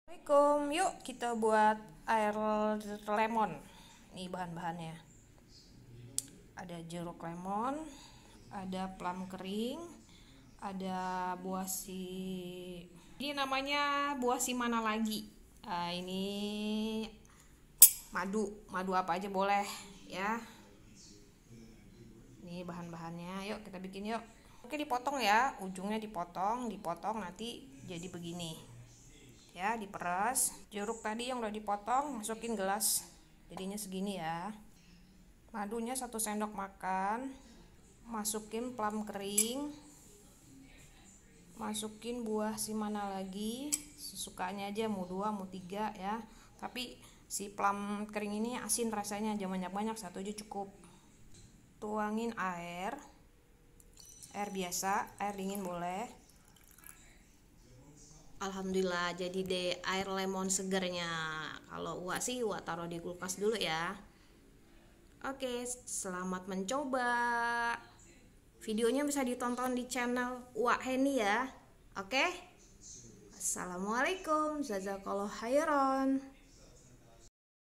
Assalamualaikum, yuk kita buat air lemon. Nih bahan-bahannya. Ada jeruk lemon, ada plum kering, ada buah si. Ini namanya buah si mana lagi? Ini madu apa aja boleh ya. Nih bahan-bahannya, yuk kita bikin yuk. Oke, dipotong ya, ujungnya dipotong nanti jadi begini. Ya, diperas. Jeruk tadi yang udah dipotong masukin gelas, jadinya segini ya. Madunya 1 sendok makan. Masukin plum kering, masukin buah si mana lagi, sesukanya aja, mau 2 mau 3 ya, tapi si plum kering ini asin rasanya, jangan banyak-banyak, 1 aja cukup. Tuangin air biasa, air dingin boleh. Alhamdulillah jadi deh air lemon segernya. Kalau uak sih uak taruh di kulkas dulu ya. Oke, selamat mencoba. Videonya bisa ditonton di channel Uak Heni ya. Oke. Assalamualaikum, jazakallahu khairan.